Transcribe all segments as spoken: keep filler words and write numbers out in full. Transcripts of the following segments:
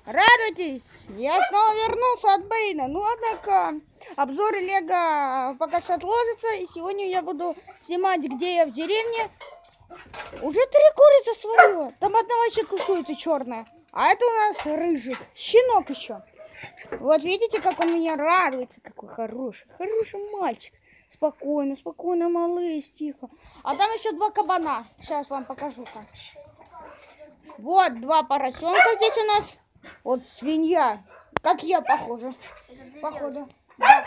Радуйтесь, я снова вернулся от Бэйна. Ну, однако, обзор Лего пока что отложится. И сегодня я буду снимать, где я в деревне. Уже три курицы сварила. Там одна вообще тусуется черная. А это у нас рыжий. Щенок еще. Вот видите, как он меня радуется. Какой хороший, хороший мальчик. Спокойно, спокойно, малыш, тихо. А там еще два кабана. Сейчас вам покажу-ка. Вот два поросенка здесь у нас. Вот свинья. Как я похожа. Похоже. Да.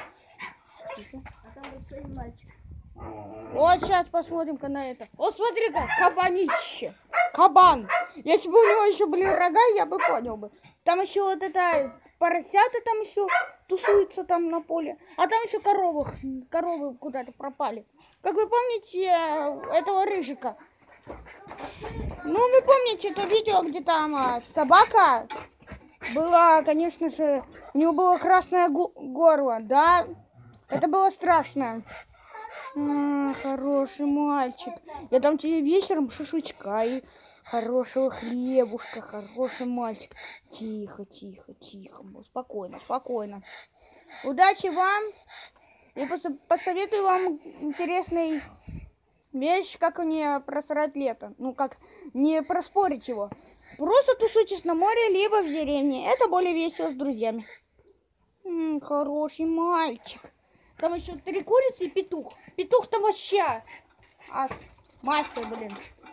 Вот сейчас посмотрим-ка на это. Вот смотри-ка, кабанище. Кабан. Если бы у него еще были рога, я бы понял бы. Там еще вот это поросята там еще тусуются там на поле. А там еще коровы. Коровы куда-то пропали. Как вы помните этого рыжика? Ну, вы помните то видео, где там а, собака была, конечно же, у него было красное горло, да? Это было страшно. А, хороший мальчик. Я дам тебе вечером шашлычка и хорошего хлебушка, хороший мальчик. Тихо, тихо, тихо. Спокойно, спокойно. Удачи вам. И посоветую вам интересный вещь, как не просрать лето. Ну, как не проспорить его. Просто тусуйтесь на море, либо в деревне. Это более весело с друзьями. М-м, хороший мальчик. Там еще три курицы и петух. Петух там вообще ас, мастер, блин.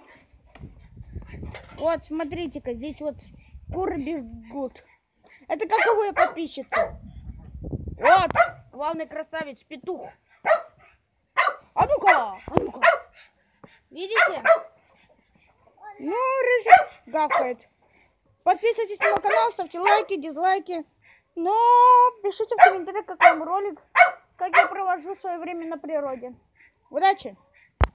Вот, смотрите-ка, здесь вот куры бегут. Это каковые подписчицы. Вот, главный красавец, петух. А ну-ка, а ну-ка. Видите? Ну, рыжик гавкает. Подписывайтесь на мой канал, ставьте лайки, дизлайки. Но пишите в комментариях, какой вам ролик, как я провожу свое время на природе. Удачи!